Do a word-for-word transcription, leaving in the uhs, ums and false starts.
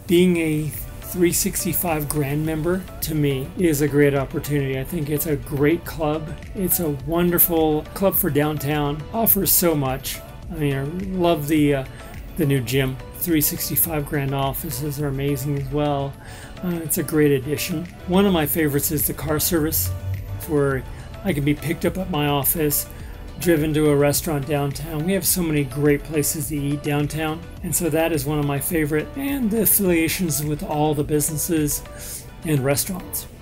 being a three sixty-five Grand member to me is a great opportunity. I think it's a great club. It's a wonderful club for downtown. Offers so much. I mean, I love the uh, the new gym. three sixty-five Grand offices are amazing as well. Uh, it's a great addition. One of my favorites is the car service, where I can be picked up at my office, driven to a restaurant downtown. We have so many great places to eat downtown, and so that is one of my favorite, and the affiliations with all the businesses and restaurants.